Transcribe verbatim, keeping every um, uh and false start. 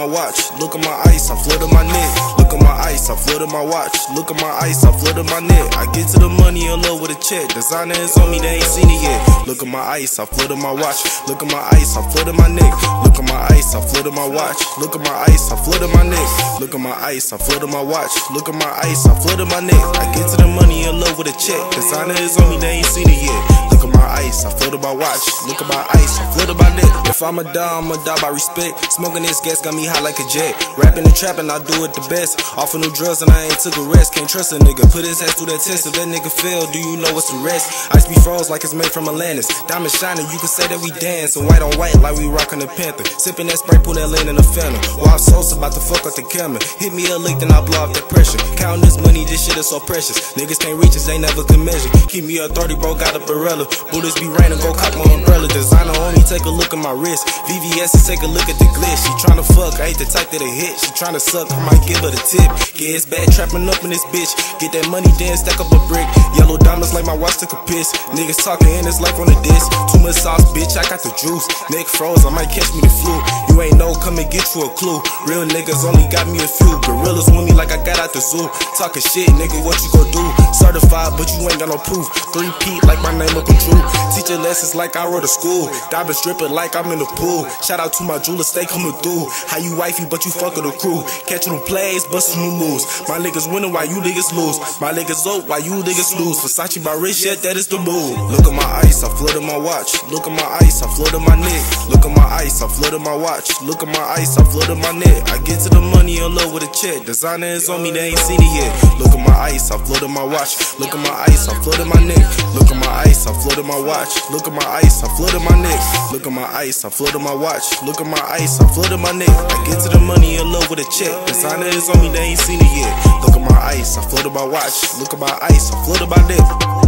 my watch. Look at my ice, I flooded my neck. Look at my ice, I flooded my watch. Look at my ice, I flooded my neck. I get to the money in love with a check. Designer is on me, they ain't seen it yet. Look at my ice, I flooded my watch. Look at my ice, I flooded my neck. Look at my ice, I flooded my watch. Look at my ice, I flooded my neck. Look at my ice, I flooded my watch. Look at my ice, I flooded my neck. I get to the money in love with a check. Designer is on me, they ain't seen it yet. Look at my ice, I flooded my watch. Look at my ice, I flooded my neck. If I'ma die, I'ma die by respect. Smoking this gas got me high like a jet. Rapping and trapping, I do it the best. Off of new drugs and I ain't took a rest. Can't trust a nigga, put his ass through that test. If that nigga fail, do you know what's the rest? Ice be froze like it's made from Atlantis. Diamond shining, you can say that we dance. And white on white like we rockin' the Panther. Sipping that spray, pull that lean in the phantom. Wild sauce about to fuck up the camera. Hit me a lick, then I blow off that pressure. Counting this money, this shit is so precious. Niggas can't reach us, they never can measure. Keep me a thirty, bro, got a Barella. Bullets be raining, go cop my umbrella. Designer on me, take a look at my wrist. V V S and take a look at the glitch. She tryna fuck, I ain't the type that a hit. She tryna suck, I might give her the tip. Yeah, it's bad trapping up in this bitch. Get that money, then stack up a brick. Yellow diamonds like my watch took a piss. Niggas talking in his life on the disc. Too much sauce, bitch, I got the juice. Neck froze, I might catch me the flu. You ain't know, come and get you a clue. Real niggas only got me a few. Gorillas with me like I got out the zoo. Talking shit, nigga, what you gon' do? Certified, but you ain't got no proof. Three P like my name up in Drew. Teaching lessons like I wrote a school. Diamonds dripping like I'm in the pool. Shout out to my jeweler, stay coming through. How you wifey, but you fuckin' the crew. Catching them plays, bustin' new moves. My niggas winning while you niggas lose. My niggas up while you niggas lose. Versace by rich, yeah, that is the move. Look at my ice, I flooded my watch. Look at my ice, I flooded my neck. Look at my ice, I flooded my watch. Look at my ice, I flooded my neck. I get to the money in love with a check. Designer is on me, they ain't seen it yet. Look at my ice, I flooded my watch. Look at my ice, I flooded my neck. Look at my ice, I flooded my watch. Look at my ice, I flooded my neck. Look at my ice, I flooded my watch. Look at my ice, I flooded my neck. I get to the money in love with a check. Designer is on me, they ain't seen it yet. Look at my ice, I flooded my watch. Look at my ice, I flooded my neck.